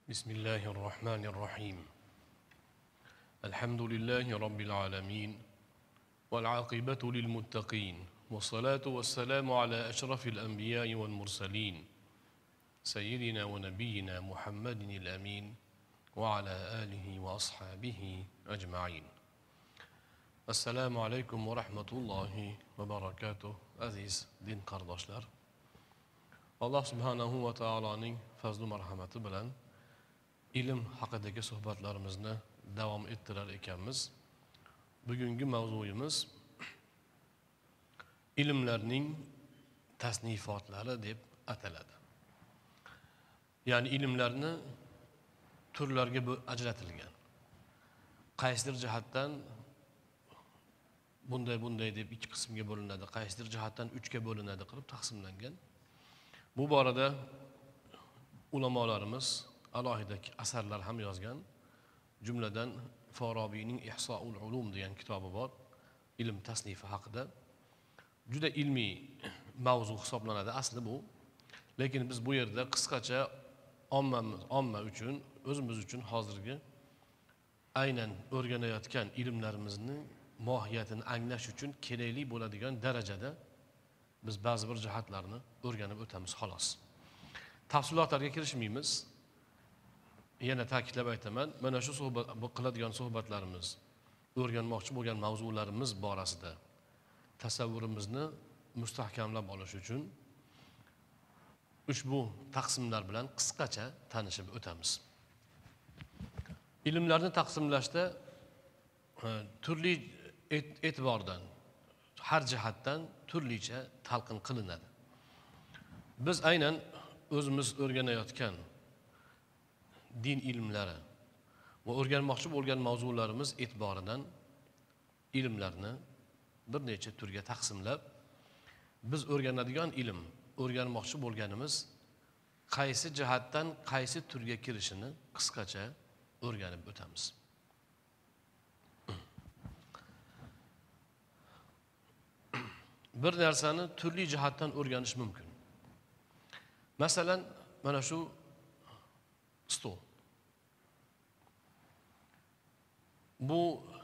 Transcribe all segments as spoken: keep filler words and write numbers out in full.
بسم الله الرحمن الرحيم الحمد لله رب العالمين والعاقبة للمتقين والصلاة والسلام على أشرف الأنبياء والمرسلين سيدنا ونبينا محمد الأمين وعلى آله وأصحابه أجمعين السلام عليكم ورحمة الله وبركاته عزيز دين قرداشlar Allah subhanahu va taoloning fazl va marhamati bilan ilm haqidagi suhbatlarimizni davom ettirar ekanmiz. Bugungi mavzuyimiz ilmlarning tasnifotlari deb ataladi. Ya'ni ilmlarni turlarga ajratilgan. Qaysidir jihatdan bunday bunday deb ikki qismga bo'linadi, qaysidir jihatdan uchga bo'linadi qilib taqsimlangan. Bu borada ulamolarimiz alohida asarlar ham yozgan. Jumladan Forobiyning Ihsoul ulum degan kitobi bor, ilm tasnifi haqida. Juda ilmiy mavzu hisoblanadi asli bu. Lekin biz bu yerda qisqacha ommamiz, omma uchun, o'zimiz uchun hozirgi aynan o'rganayotgan ilmlarimizning mohiyatini anglash uchun kerakli bo'ladigan darajada biz ba'zi bir jihatlarni o'rganib o'tamiz xolos. Tafsilotlarga kirishmaymiz. Yana ta'kidlab aytaman, mana shu suhbat qiladigan suhbatlarimiz, o'rganmoqchi bo'lgan mavzularimiz borasida tasavvurimizni mustahkamlab olish uchun ushbu taqsimlar bilan qisqacha tanishib o'tamiz. Ilmlarni taqsimlashda turli e'tibordan, har jihatdan turlicha talqin qilinadi. Biz aynan o'zimiz o'rganayotgan din ilmlari va o'rganmoqchi bo'lgan mavzularimiz e'tiboridan ilmlarni bir necha turga taqsimlab, biz o'rganadigan ilm, o'rganmoqchi bo'lganimiz qaysi jihatdan qaysi turga kirishini qisqacha o'rganib o'tamiz. Bir narsani turli jihatdan o'rganish mumkin. Masalan, mana shu stol. Bu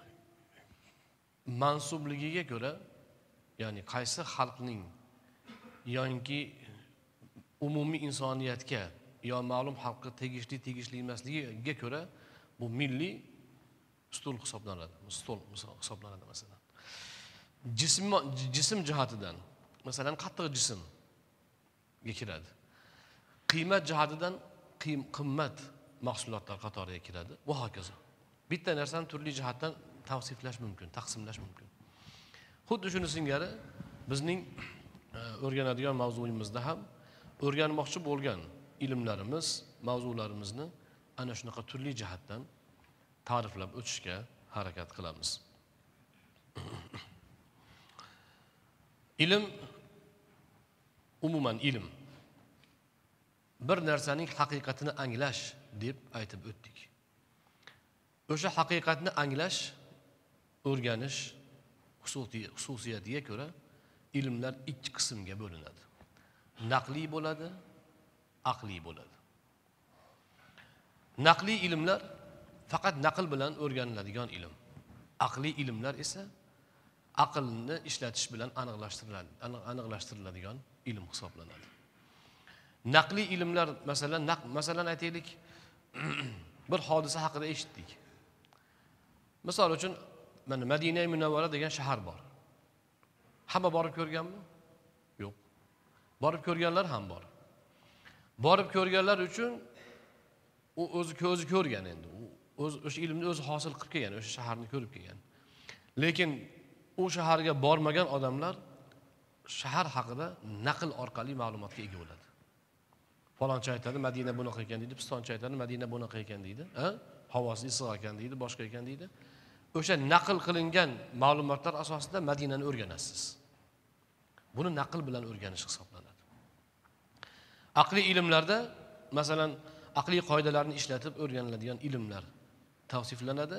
mansubligiga ko'ra, ya'ni qaysi xalqning yoki umumiy insoniyatga yo ma'lum xalqqa tegishli tegishli emasligiga ko'ra bu milliy stol hisoblanadi. Stol hisoblanadi masalan. Jism jism jihatidan, masalan, qattiq jismga kiradi. Qiymat jihatidan qimmat mahsulotlar qatoriga kiradi va hokazo. Bitta narsani turli jihatdan tavsiflash mumkin, taqsimlash mumkin. Xuddi shuni singari bizning o'rganadigan mavzuyimizda ham o'rganmoqchi bo'lgan ilmlarimiz, mavzularimizni ana shunaqa turli jihatdan ta'riflab o'tishga harakat qilamiz. Ilm, umuman ilm bir narsaning haqiqatini anglash deb aytib o'tdik. O'sha haqiqatni anglash, o'rganish xususiyatiga ko'ra ilmlar ikki qismga bo'linadi. Naqli bo'ladi, aqli bo'ladi. Naqli ilmlar faqat naql bilan o'rganiladigan ilm. Aqli ilmlar esa aqlni ishlatish bilan aniqlashtiriladi, aniqlashtiriladigan ilm hisoblanadi. Naqli ilmlar, masalan, masalan aytaylik, bir hodisa haqida eshitdik. Misol uchun, mana Madina Munawvara degan shahar bor. Hamma borib ko'rganmi? Yo'q. Borib ko'rganlar ham bor. Borib ko'rganlar uchun u o'zi ko'zi ko'rgan endi. U o'z o'sha ilmni o'zi hosil qilib kelgan, o'sha shaharni ko'rib kelgan. Lekin u shaharga bormagan odamlar shahar haqida naql orqali ma'lumotga ega bo'ladi. Falonchi aytadi, Madina bunaqa ekan deydi, pistonchi aytadi, Madina bunaqa ekan deydi, ha? Havosi issiq ekan deydi, boshqa ekan deydi. O'sha naql qilingan ma'lumotlar asosida Madinani o'rganasiz. Buni naql bilan o'rganish hisoblanadi. Aqliy ilmlarda, masalan, aqliy qoidalarni ishlatib o'rganiladigan ilmlar tavsiflanadi.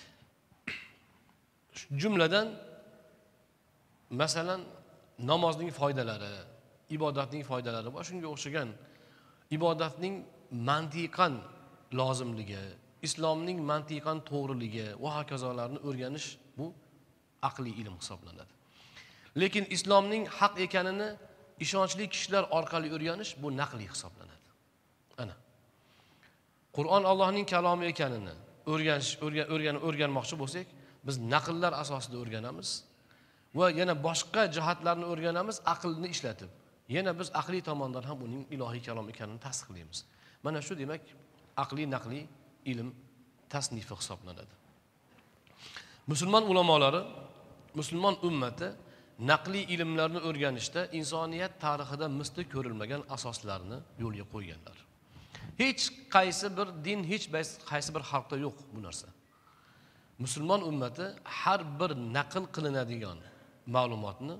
Jumladan, masalan, namozning foydalari, ibodatning foydalari va shunga o'xshagan ibodatning mantiqan lozimligi, islomning mantiqan to'g'riligi va hokazolarni o'rganish bu aqliy ilm hisoblanadi. Lekin islomning haq ekanini ishonchli kishilar orqali o'rganish bu naqliy hisoblanadi. Ana. Qur'on Allohning kalomi ekanini o'rganish, o'rgan, o'rganmoqchi bo'lsak, biz naqllar asosida o'rganamiz va yana boshqa jihatlarni o'rganamiz aqlni ishlatib. Yana biz aqliy tomondan ham uning ilohiy kalom ekanini tasdiqlaymiz. Mana shu demak aqliy naqliy ilm tasnifi hisoblanadi. Musulmon ulamolari, musulmon ummati naqliy ilmlarni o'rganishda insoniyat tarixida misli ko'rilmagan asoslarni yo'lga qo'yganlar. Hech qaysi bir din, hech qaysi bir xalqda yo'q bu narsa. Musulmon ummati har bir naql qilinadigan ma'lumotni,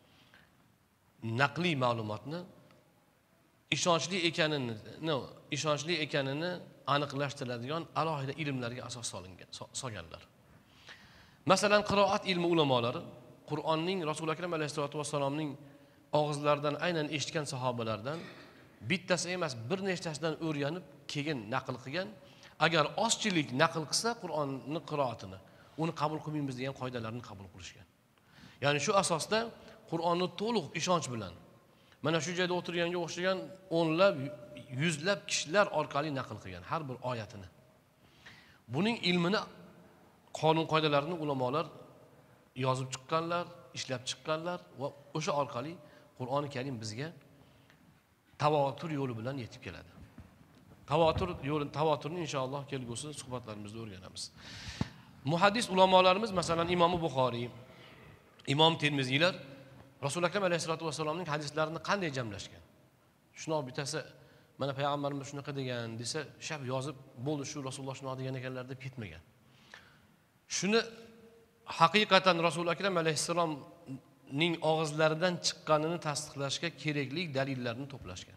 naqliy ma'lumotni ishonchli ekanini, no, ishonchli ekanini aniqlashtiradigan alohida ilmlarga asos solingan, solganlar. Masalan, qiroat ilmi ulamolari Qur'onning Rasul akram alayhisolatu vassalomning og'izlaridan aynan eshitgan sahobalardan bittasi emas, bir nechtasidan o'rganib, keyin naql qilgan. Agar ozchilik naql qilsa Qur'onning qiroatini, uni qabul qilmaymiz degan qoidalarni qabul qilishgan. Ya'ni shu asosda Qur'onni to'liq ishonch bilan mana shu joyda o'tirganga o'xshagan o'nlab, yuzlab kishilar orqali naql qilgan har bir oyatini. Buning ilmini, qonun qoidalarini ulamolar yozib chiqqanlar, ishlab chiqqanlar va o'sha orqali Qur'oni Karim bizga tavotur yo'li bilan yetib keladi. Tavotur yo'li, tavoturni inshaalloh kelgusi suhbatlarimizda o'rganamiz. Muhaddis ulamolarimiz, masalan, Imom Buxoriy, Imom Termiziylar Rasul akram alayhisolatu vassalomning hadislarini qanday jamlashgan? Shuni bitasi mana payg'ambarimiz shunaqa degan desa, shab yozib bo'ldi, shu Rasululloh shunaqa degan ekanlar deb ketmagan. Shuni haqiqatan Rasul akram alayhisalomning og'izlaridan chiqqanini tasdiqlashga kerakli dalillarni to'plashgan.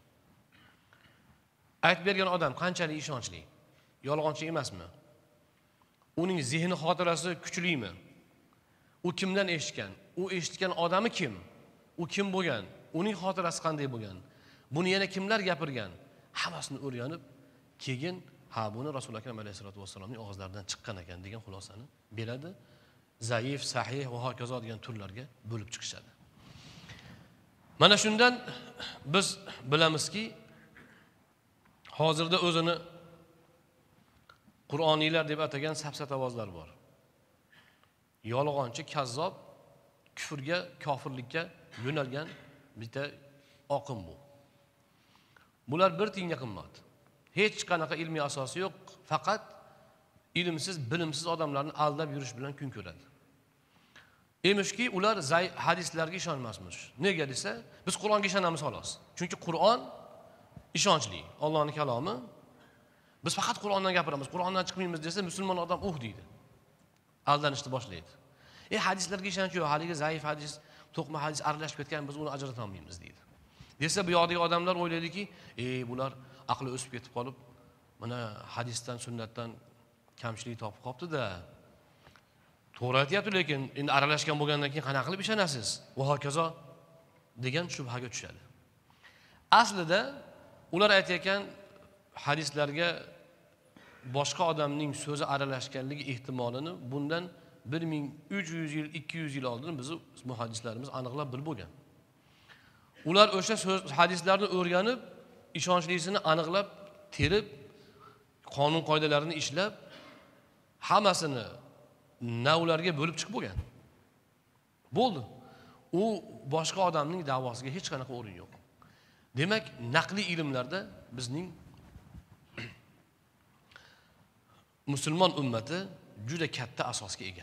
Aytib bergan odam qanchalik ishonchli, yolg'onchi emasmi? Uning zehni xotirasi kuchlimi? U kimdan eshitgan? U eshitgan odami kim? U kim bo'lgan? Uning xotirasi qanday bo'lgan? Buni yana kimlar gapirgan? Hammasini o'rganib, keyin ha buni Rasul akram alayhisolatu vassalomning og'izlaridan chiqqan ekan degan xulosani beradi. Zaif, sahih va hokazo degan turlarga bo'lib chiqishadi. Mana shundan biz bilamizki, hozirda o'zini Qur'oniylar deb atagan safsatavozlar bor. Yolg'onchi, kazzob, kufrga, kofirlikka yo'nalgan bitta oqim bu. Bular bir tiyinga qimmat. Hech qanaqa ilmiy asosi yo'q, faqat ilmsiz, bilimsiz odamlarni aldab yurish bilan kun ko'radi. Emishki, ular hadislarga ishonmasmish. Nega desa, biz Qur'onga ishonamiz xolos. Chunki Qur'on ishonchli, Allohning kalomi. Biz faqat Qur'ondan gapiramiz, Qur'ondan chiqmaymiz desa, musulmon odam uh deydi. Aldanishni boshlaydi. E hadislarga ishonch yo'q, haligi zaif hadis, to'qma hadis aralashib ketgan, biz uni ajrata olmaymiz deydi. Desa, bu yoqdagi odamlar o'ylaydiki, "E bular aqli o'sib ketib qolib, mana hadisdan, sunnatdan kamchilik topib qopti-da. To'g'ri aytayapti, lekin endi aralashgan bo'lgandan keyin qanaqa qilib ishonasiz?" va hokazo degan shubhaga tushadi. Aslida ular aytayotgan hadislarga boshqa odamning so'zi aralashganligi ehtimolini bundan bir ming uch yuz yil, ikki yuz yil oldin biz muhaddislarimiz aniqlab bilib bo'lgan. Ular o'sha so'z hadislarni o'rganib, ishonchlisini aniqlab, terib, qonun qoidalarini ishlab, hammasini navlarga bo'lib chiqib bo'lgan. Bo'ldi. U boshqa odamning da'vosiga hech qanaqa o'rin yo'q. Demak, naqliy ilmlarda bizning musulmon ummati juda katta asosga ega.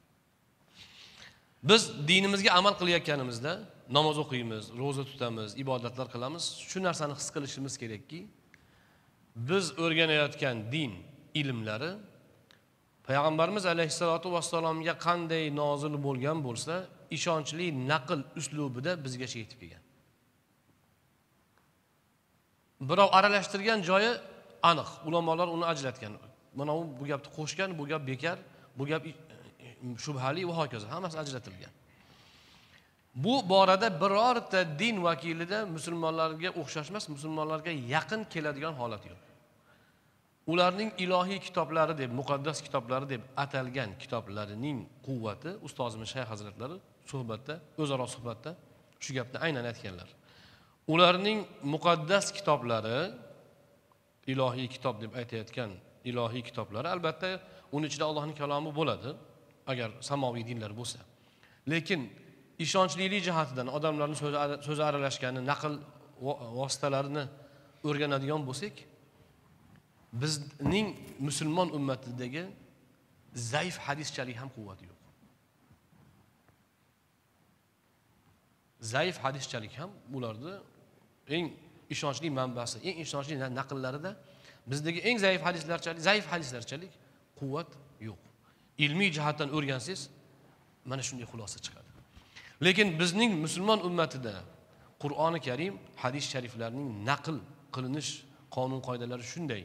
Biz dinimizga amal qilayotganimizda, namoz o'qiymiz, roza tutamiz, ibodatlar qilamiz. Shu narsani his qilishimiz kerakki, biz o'rganayotgan din ilmlari Payg'ambarimiz alayhisolatu vassalomga qanday nozil bo'lgan bo'lsa, ishonchli naql uslubida bizgacha yetib kelgan. Birov aralashtirgan joyi aniq. Ulamolar uni ajratgan. Mana u bu gapni qo'shgan, bu gap bekar, bu gap shubhali va hokazo. Hammasi ajratilgan. Bu borada birorta din vakilida musulmonlarga o'xshash emas, musulmonlarga yaqin keladigan holat yo'q. ularning ilohiy kitoblari deb, muqaddas kitoblari deb atalgan kitoblarining quvvati ustozimiz Shayx Hazratlari suhbatda, o'zaro suhbatda shu gapni aynan aytganlar. Ularning muqaddas kitoblari, ilohiy kitob deb aytayotgan ilohiy kitoblari, albatta uning ichida Allohning kalomi bo'ladi, agar samoviy dinlar bo'lsa. Lekin ishonchlilik jihatidan odamlarning so'zi so'zi aralashgani, naql vositalarini o'rganadigan bo'lsak, bizning musulmon ummatidagi zaif hadischalik ham quvvati yo'q. Zaif hadischalik ham ularda eng ishonchli manbasi, eng ishonchli naqllarida bizdagi eng zaif hadislarchalik, zaif hadislarchalik quvvat yo'q. Ilmiy jihatdan o'rgansangiz mana shunday xulosa chiqadi. Lekin bizning musulmon ummatida Qur'oni Karim, hadis shariflarining naql qilinish qonun qoidalari shunday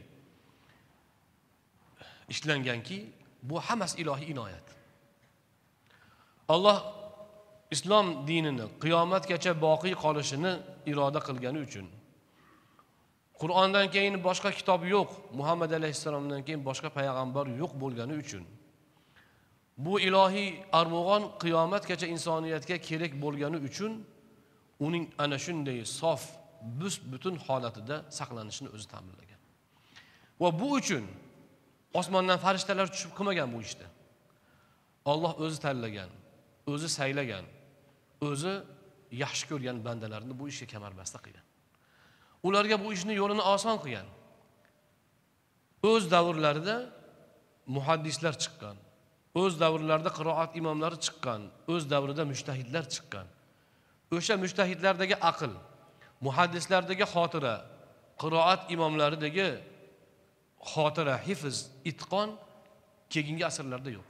ishlanganki, bu hammasi ilohiy inoyat. Alloh islom dinini qiyomatgacha boqiy qolishini iroda qilgani uchun, Qur'ondan keyin boshqa kitob yo'q, Muhammad alayhissalomdan keyin boshqa payg'ambar yo'q bo'lgani uchun, bu ilohiy armog'on qiyomatgacha insoniyatga kerak bo'lgani uchun uning ana shunday sof, butun holatida saqlanishini o'zi ta'minlagan. Va bu uchun osmondan farishtalar tushib qilmagan bu ishni. Alloh o'zi tanlagan, o'zi saylagan, o'zi yaxshi ko'rgan bandalarini bu ishga kamarbasta qilgan. Ularga bu ishni yo'lini oson qilgan. O'z davrlarida muhaddislar chiqqan, o'z davrlarida qiroat imomlari chiqqan, o'z davrida mujtahidlar chiqqan. O'sha mujtahidlardagi aql, muhaddislardagi xotira, qiroat imomlaridagi xotira, hifz, itqon keyingi asrlarda yo'q.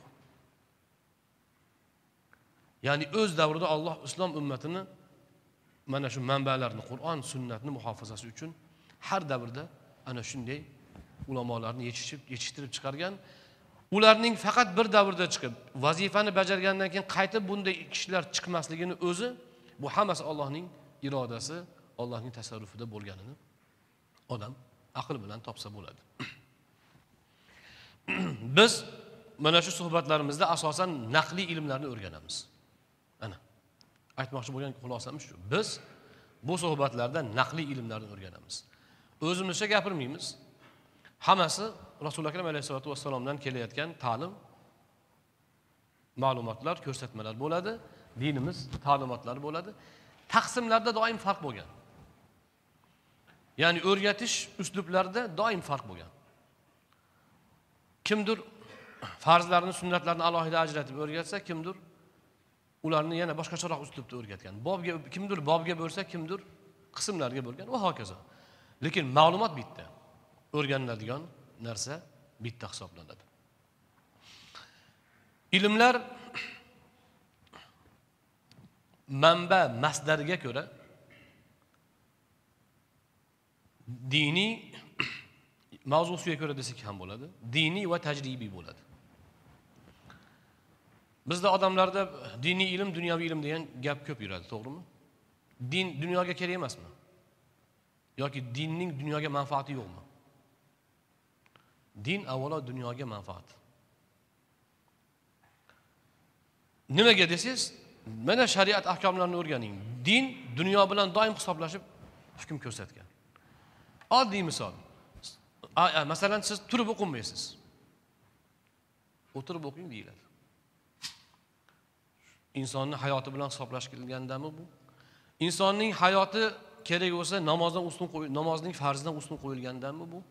Ya'ni o'z davrida Alloh islom ummatini mana shu manbalarni, Qur'on, sunnatni muhofazasi uchun har davrda ana shunday ulamolarni yetishib, yetishtirib chiqargan. Ularning faqat bir davrda chiqib, vazifani bajargandan keyin qaytib bunday kishilar chiqmasligini o'zi, bu hammasi Allohning irodasi, Allohning tasarrufida bo'lganini odam aql bilan topsa bo'ladi. Biz mana shu suhbatlarimizda asosan naqliy ilmlarni o'rganamiz. Ana aytmoqchi bo'lgan xulosamiz shu. Biz bu suhbatlarda naqliy ilmlarni o'rganamiz. O'zimizcha gapirmaymiz. Hammasi Rasululloh akram alayhisolatu vassalomdan kelayotgan ta'lim, ma'lumotlar, ko'rsatmalar bo'ladi. Dinimiz ta'limotlari bo'ladi. Taqsimlarda doim farq bo'lgan. Ya'ni o'rgatish uslublarida doim farq bo'lgan. Kimdir farzlarni, sunnatlarni alohida ajratib o'rgatsa, kimdir ularni yana boshqacharoq uslubda o'rgatgan. Bobga kimdir bobga bo'lsa, kimdir qismlarga bo'lgan va hokazo. Lekin ma'lumot bitta. O'rganiladigan narsa bitta hisoblanadi. Ilmlar manba, masdariga ko'ra diniy mavzusiga ko'ra desak ham bo'ladi, diniy va tajribiy bo'ladi. Bizda odamlarda diniy ilm, dunyoviy ilm degan gap ko'p yuradi, to'g'rimi? Din dunyoga kerak emasmi? Yoki dinning dunyoga manfaati yo'qmi? Din avvalo dunyoga manfaat. Nimaga desangiz, mana shariat ahkomlarini o'rganing. Din dunyo bilan doim hisoblashib hukm ko'rsatgan. Oddiy misol. Masalan, siz turib o'qimaysiz. O'tirib o'qing deyiladi. Insonning hayoti bilan hisoblashgandami bu? Insonning hayoti kerak bo'lsa namozdan ustun qo'y, namozning farzidan ustun qo'yilgandanmi bu?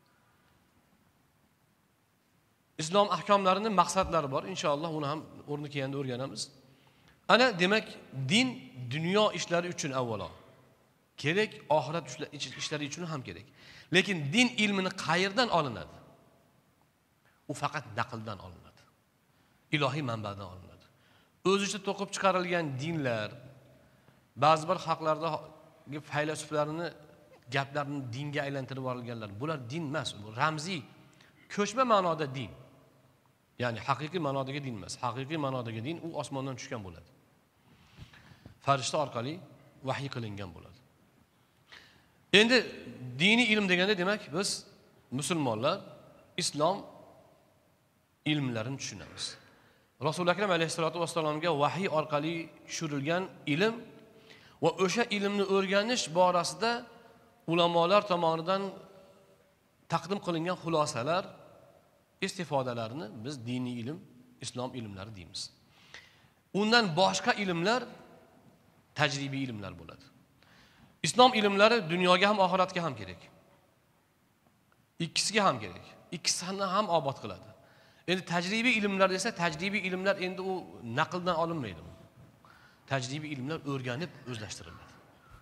Islom ahkomlarining maqsadlari bor. Inshaalloh uni ham o'rni kelganda o'rganamiz. Ana demak, din dunyo ishlari uchun avvalo kerak, oxirat ishlari uchun ham kerak. Lekin din ilmini qayerdan olinadi? U faqat naqldan olinadi. Ilohiy manbadan olinadi. O'zicha to'qib chiqarilgan dinlar, ba'zi bir xalqlarda faylasuflarni gaplarini dinga aylantirib yuborilganlar. Bular din emas, bu ramziy, ko'chma ma'noda din. Ya'ni haqiqiy ma'nodagi din emas. Haqiqiy ma'nodagi din u osmondan tushgan bo'ladi. Farishta orqali vahiy qilingan bo'ladi. Endi diniy ilm deganda demak biz musulmonlar islom ilmlarini tushunamiz. Rasul akram alayhissalatu vassalomga vahiy orqali tushirilgan ilm va o'sha ilmni o'rganish borasida ulamolar tomonidan taqdim qilingan xulosalar, istifodalarni biz diniy ilm, islom ilmlari deymiz. Undan boshqa ilmlar tajribiy ilmlar bo'ladi. Islom ilmlari dunyoga ham oxiratga ham kerak. Ikkisiga ham kerak. Ikkisini ham obod qiladi. Endi tajribiy ilmlar desa, tajribiy ilmlar endi u naqldan olinmaydi. Tajribiy ilmlar o'rganib o'zlashtiriladi.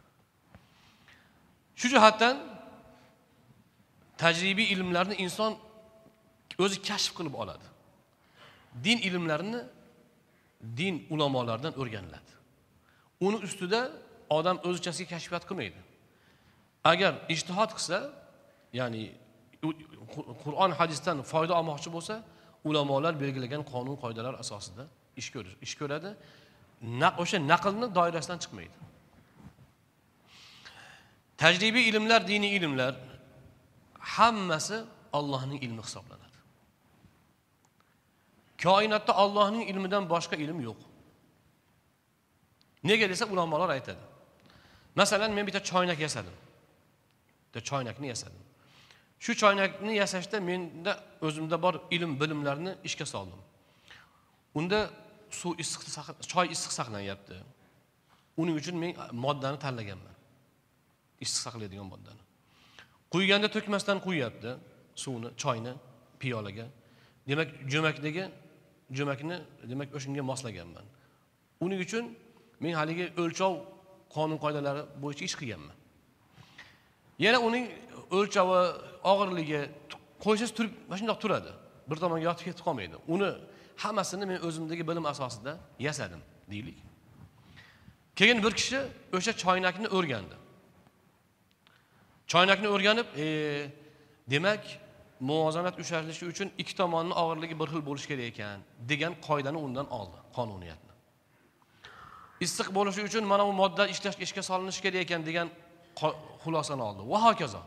Shu jihatdan tajribiy ilmlarni inson o'zi kashf qilib oladi. Din ilmlarini din ulamolaridan o'rganiladi. Uni ustida odam o'zichasiga kashfiyat qilmaydi. Agar ijtihod qilsa, ya'ni Qur'on hadisdan foyda olmoqchi bo'lsa, ulamolar belgilagan qonun qoidalar asosida ish ko'radi. Ish ko'radi. O'sha naqlni doirasidan chiqmaydi. Tajribiy ilmlar, diniy ilmlar hammasi Allohning ilmi hisoblanadi. Koinotda Allohning ilmidan boshqa ilm yo'q. Nega desa ulamolar aytadi. Masalan, men bitta choynak yasadim. Bitta choynakni yasadim. Shu choynakni yasashda menda o'zimda bor ilm, bilimlarni ishga soldim. Unda suv issiq, choy issiq saqlanyapti. Uning uchun men moddani tanlaganman. Issiq saqlaydigan moddani. Quyganda to'kmasdan quyapti suvni, choyni piyolaga. Demak, jo'makdagi jo'makni demak o'shunga moslaganman. Uning uchun men haligi o'lchov qonun qoidalari bo'yicha ish qilganman. Yana uning o'lchovi, og'irligi qo'ysiz turib, mana shunday turadi. Bir tomonga yotib ketib qolmaydi. Uni hammasini men o'zimdagi bilim asosida yasadim, deylik. Keyin bir kishi o'sha choynakni o'rgandi. Choynakni o'rganib, e, demak, muvozanat ushlanishi uchun ikki tomonning og'irligi bir xil bo'lishi kerak ekan degan qoidani undan oldi, qonuniyatni. Issiq bo'lishi uchun mana bu modda ishlash ishga solinishi kerak ekan degan xulosani oldi va hokazo.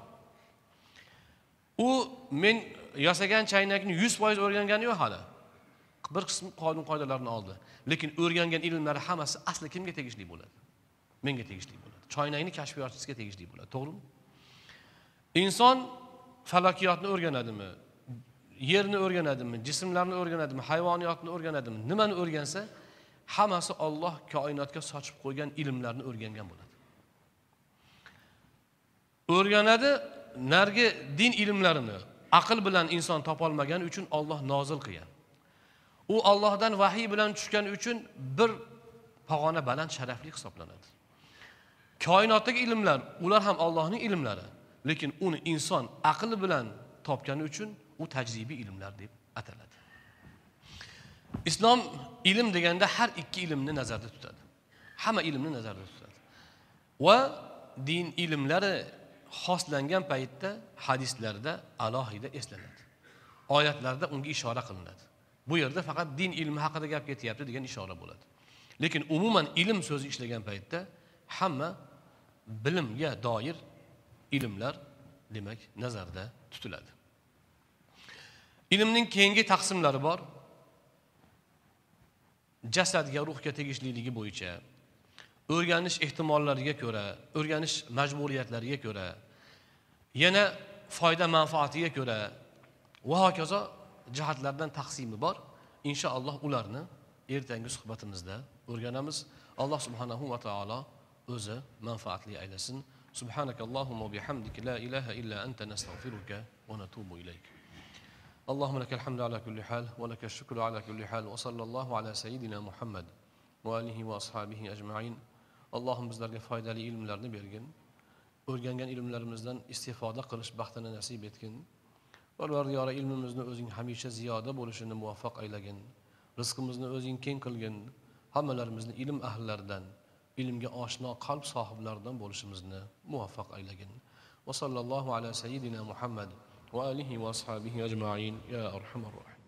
U men yasagan choynakni yuz foiz o'rgangani yo'q hali. Bir qism qonun qoidalarini oldi. Lekin o'rgangan ilmlari hammasi asli kimga tegishli bo'ladi? Menga tegishli bo'ladi. Choynakni kashfiyotchisiga tegishli bo'ladi, to'g'rimi? Inson falakiyotni o'rganadimi? Yerni o'rganadimi? Jismlarni o'rganadimi? Hayvoniyotni o'rganadimi? Nimani o'rgansa, hammasi Alloh koinotga sochib qo'ygan ilmlarni o'rgangan bo'ladi. O'rganadi, nargi din ilmlarini aql bilan inson topolmagani uchun Alloh nozil qilgan. U Allohdan vahiy bilan tushgani uchun bir pog'ona baland sharafli hisoblanadi. Koinotdagi ilmlar, ular ham Allohning ilmlari, lekin uni inson aqli bilan topgani uchun u tajribiy ilmlar deb ataladi. Islom ilm deganda har ikki ilmni nazarda tutadi. Hamma ilmni nazarda tutadi. Va din ilmlari xoslangan paytda hadislarda alohida eslanadi. Oyatlarda unga ishora qilinadi. Bu yerda faqat din ilmi haqida gap ketyapti degan ishora bo'ladi. Lekin umuman ilm so'zi ishlagan paytda hamma bilimga doir ilmlar demak nazarda tutiladi. Ilmning keyingi taqsimlari bor. Jasadga, ruhga tegishliligi bo'yicha, o'rganish ehtimollariga ko'ra, o'rganish majburiyatlariga ko'ra, yana foyda manfaatiga ko'ra va hokazo jihatlardan taqsimi bor. Inshaalloh ularni ertangi suhbatimizda o'rganamiz. Alloh subhanahu va taolo o'zi manfaatli aylasin. Subhanakallahumma va bihamdika la ilaha illa anta nastag'firuka va natubu ilayk. اللهم لك الحمد على كل حال ولك الشكر على كل حال وصلى الله على سيدنا محمد وآله وأصحابه أجمعين. Allohim bizlarga foydali ilmlarni bergin. O'rgangan ilmlarimizdan istifoda qilish baxtini nasib etgin. Parvardigor, ilmimizni o'zing hamisha ziyoda bo'lishini muvaffaq aylagin. Rizqimizni o'zing keng qilgin. Hammalarimizni ilm ahllaridan, ilmga oshno qalb sohiblaridan bo'lishimizni muvaffaq aylagin. Va sallallohu ala sayyidina Muhammad وآله وأصحابه أجمعين يا أرحم الراحمين.